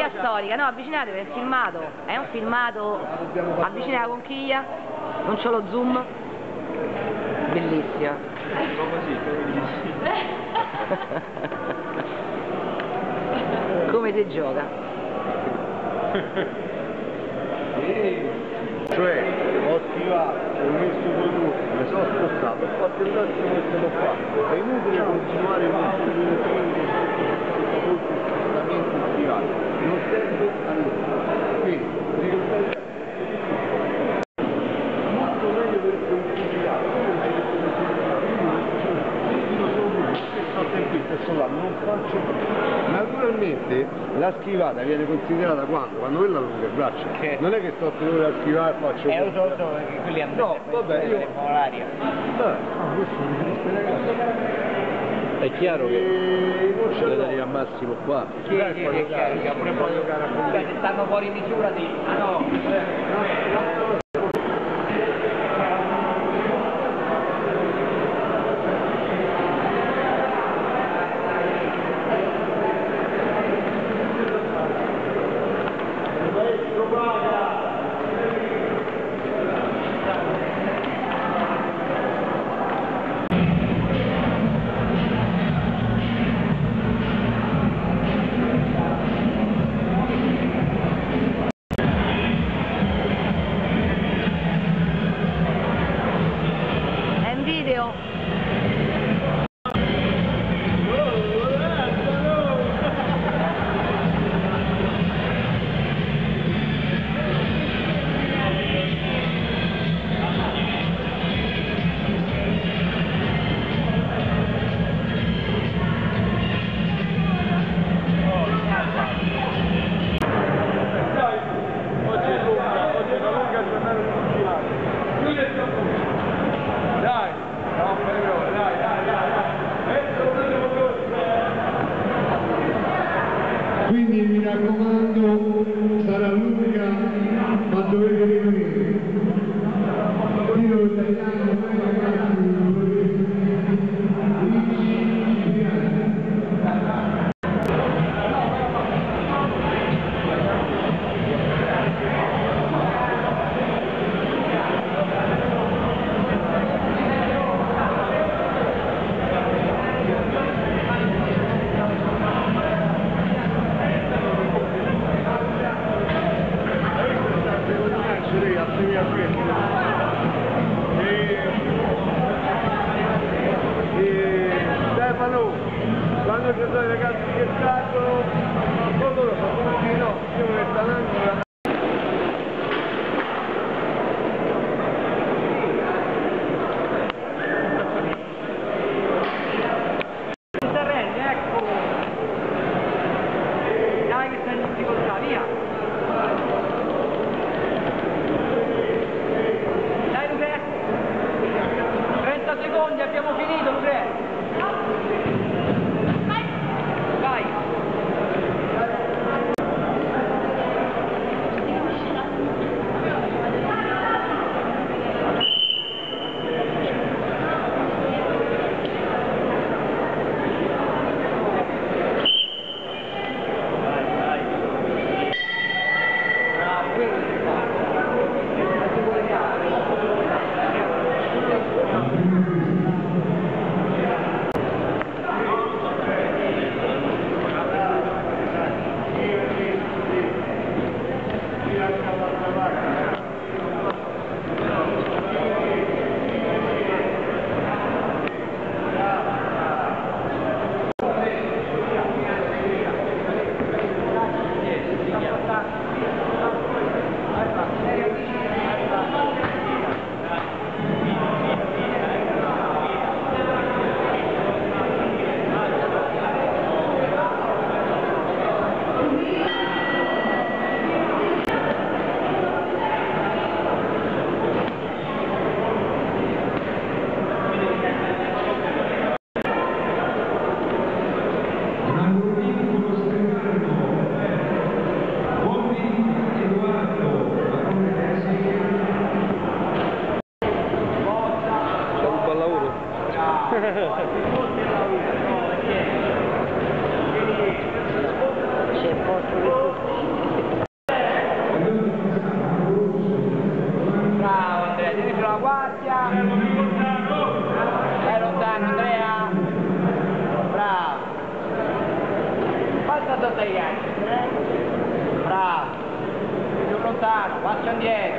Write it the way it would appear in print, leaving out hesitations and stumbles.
conchiglia storica, no, avvicinatevi, è filmato, è un filmato, avvicina la conchiglia, non c'ho lo zoom, bellissima. Come si gioca? Cioè, ho schivato, ho messo due turni, mi sono spostato, ho fatto il massimo che se l'ho fatto. È inutile continuare con questi spostamenti schivati, non serve a nulla. Quindi, molto meglio per consigliare, non faccio più. Naturalmente la schivata viene considerata quando quella allunga il braccio. Non è che sto 3 ore a schivare e faccio. Lo so perché quelli hanno no, vabbè, io l'aria. Questo mi triste ragazzi. È chiaro che deve arrivare al massimo qua. Sì, è chiaro, che pure proprio se stanno fuori misura di. Ah no! Quindi mi raccomando, sarà lunga, ma dovete rimanere. Io italiano, Stefano, quando ci sono i ragazzi che stanno, loro lo fanno di no, io mi sto andando. Abbiamo finito, Luque! Vai! C'è posto guardia. Stai lontano Andrea. Bravo. Passa sotto i ghiacci. Bravo. Più lontano, passa indietro.